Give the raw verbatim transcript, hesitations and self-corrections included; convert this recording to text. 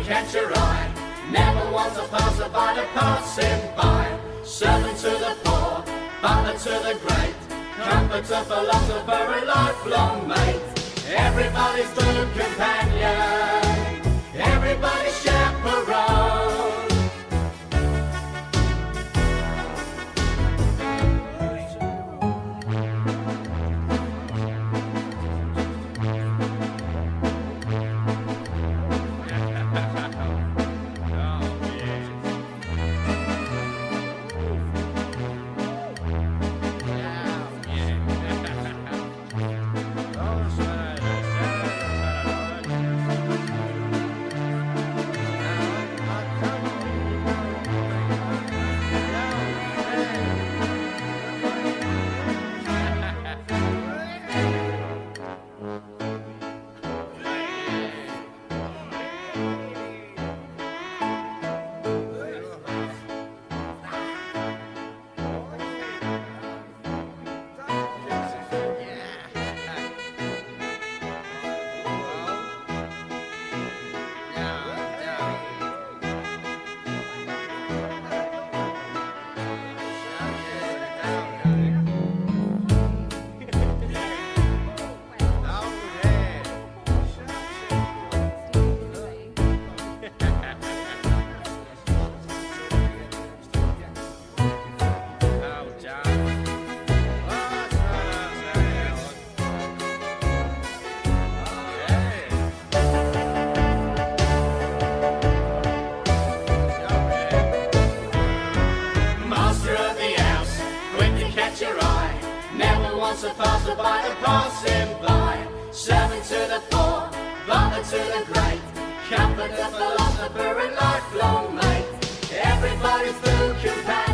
catch your eye. Never wants a passerby to pass him by. Servant to the poor, butler to the great, comforter, philosopher, and lifelong mate. Everybody's true companion, everybody's chaperone. Wants a passerby to pass him by. Servant to the poor, butler to the great, comforter, philosopher, and lifelong mate. Everybody's true companion.